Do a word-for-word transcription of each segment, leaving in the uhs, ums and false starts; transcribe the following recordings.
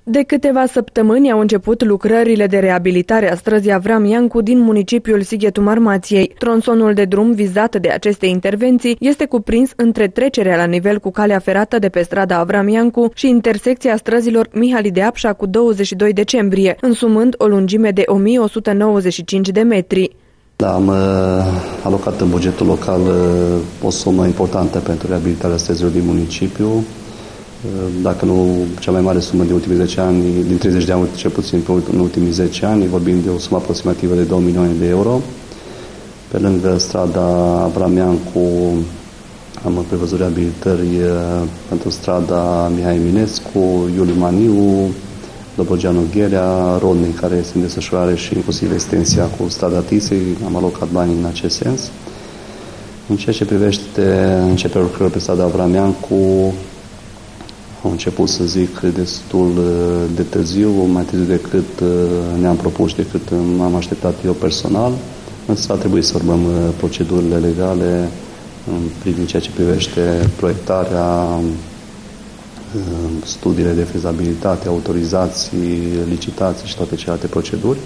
De câteva săptămâni au început lucrările de reabilitare a străzii Avram Iancu din municipiul Sighetul Marmației. Tronsonul de drum vizat de aceste intervenții este cuprins între trecerea la nivel cu calea ferată de pe strada Avram Iancu și intersecția străzilor Mihali de Apșa cu douăzeci și doi decembrie, însumând o lungime de o mie o sută nouăzeci și cinci de metri. Da, am uh, alocat în bugetul local uh, o sumă importantă pentru reabilitarea străzilor din municipiu. Dacă nu cea mai mare sumă din ultimii zece ani, din treizeci de ani, cel puțin în ultimii zece ani, vorbim de o sumă aproximativă de două milioane de euro. Pe lângă strada Avram Iancu am prevăzut reabilitări pentru strada Mihai Eminescu, Iuliu Maniu, Dobrogeanu Gherea, Rodney, care este în desfășurare, și inclusiv extensia cu strada Tisei. Am alocat bani în acest sens. În ceea ce privește începerea lucrărilor pe strada Avram Iancu, am început, să zic, destul de târziu, mai târziu decât ne-am propus și decât m-am așteptat eu personal, însă a trebuit să urmăm procedurile legale privind ceea ce privește proiectarea, studiile de fezabilitate, autorizații, licitații și toate celelalte proceduri.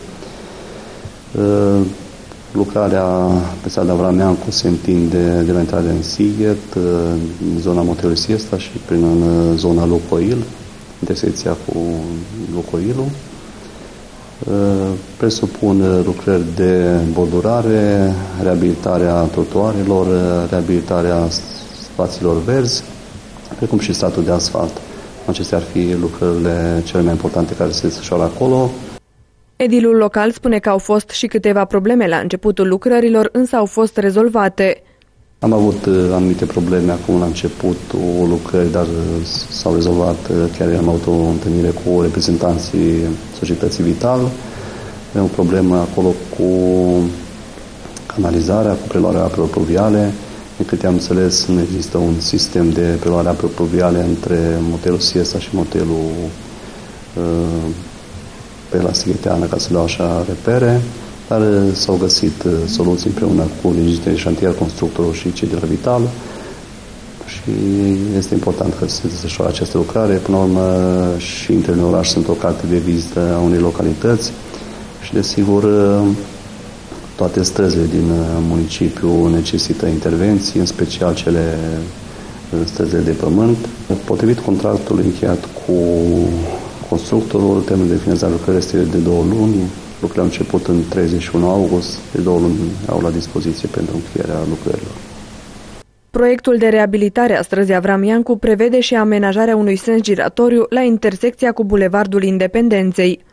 Lucrarea pe strada Avram Iancu se întinde de la intrarea în Sighet, în zona motelului Siesta și prin în zona Lucoil, intersecția cu Lucoilul. Presupun lucrări de bordurare, reabilitarea trotuarelor, reabilitarea spațiilor verzi, precum și stratul de asfalt. Acestea ar fi lucrările cele mai importante care se desfășoară acolo. Edilul local spune că au fost și câteva probleme la începutul lucrărilor, însă au fost rezolvate. Am avut anumite probleme acum la începutul lucrării, dar s-au rezolvat. Chiar am avut o întâlnire cu reprezentanții societății Vital. Avem o problemă acolo cu canalizarea, cu preluarea apelor pluviale. De câte am înțeles, nu există un sistem de preluare a apelor pluviale între motelul Siesta și motelul uh, pe la Sigheteană, ca să le iau așa repere, dar s-au găsit soluții împreună cu legitimii de șantier, constructorul și cei de la Vital și este important că se desfășoară această lucrare. Până la urmă, și intrele în oraș sunt o carte de vizită a unei localități și, desigur, toate străzile din municipiu necesită intervenții, în special cele străzile de pământ. Potrivit contractului încheiat cu constructorul, termenul de finalizare a lucrării este de două luni. Lucrările au început în treizeci și unu august, de două luni au la dispoziție pentru încheierea lucrărilor. Proiectul de reabilitare a străzii Avram Iancu prevede și amenajarea unui sens giratoriu la intersecția cu Bulevardul Independenței.